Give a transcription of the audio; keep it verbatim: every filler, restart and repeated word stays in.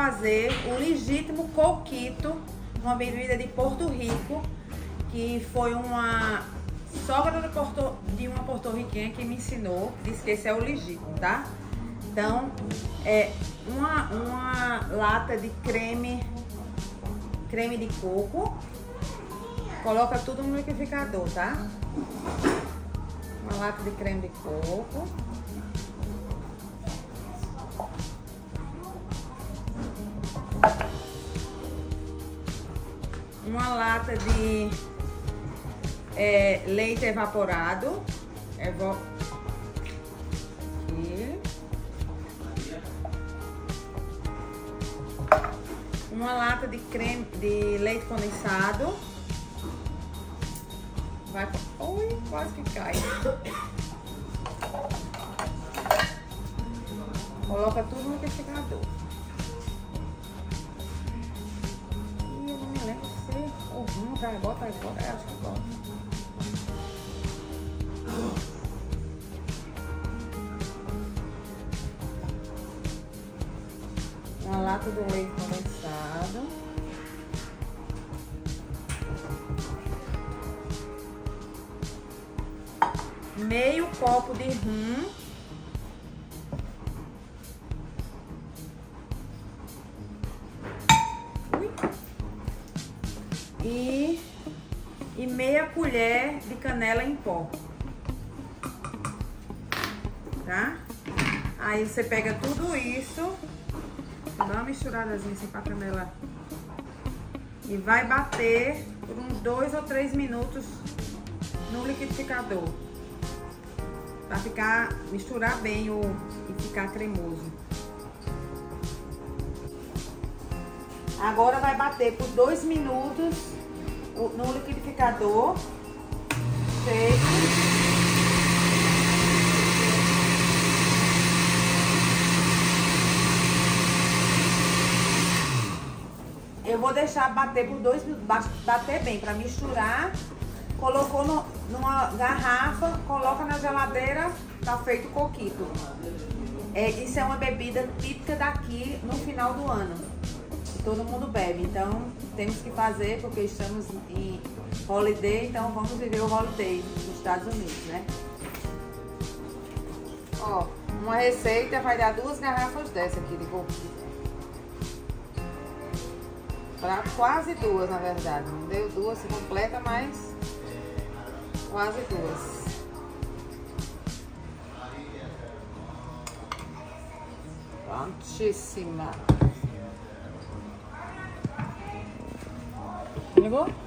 fazer o legítimo coquito, uma bebida de Porto Rico, que foi uma sogra de, Porto, de uma porto-riquenha que me ensinou, disse que esse é o legítimo, tá? Então, é uma, uma lata de creme, creme de coco, coloca tudo no liquidificador, tá? Uma lata de creme de coco. Uma lata de é, leite evaporado. Evo... Aqui. Uma lata de creme de leite condensado. Vai. Ui, quase que cai. Coloca tudo no liquidificador. Ih, eu não me lembro se ou não, tá, bota aí, bota aí, acho que bota. Uma lata do leite condensado. Meio copo de rum. Ui. E, e meia colher de canela em pó. Tá? Aí você pega tudo isso, dá uma misturadazinha assim pra canela e vai bater por uns dois ou três minutos no liquidificador. Pra ficar, misturar bem o, e ficar cremoso. Agora vai bater por dois minutos no liquidificador. Feito. Eu vou deixar bater por dois minutos, bater bem, pra misturar. Colocou no, numa garrafa, coloca na geladeira, tá feito o coquito. É, isso é uma bebida típica daqui no final do ano. Todo mundo bebe, então temos que fazer porque estamos em holiday, então vamos viver o holiday nos Estados Unidos, né? Ó, uma receita vai dar duas garrafas dessa aqui de coquito. Pra quase duas, na verdade. Não deu duas completa, mas quase duas. Prontíssima. Ligou?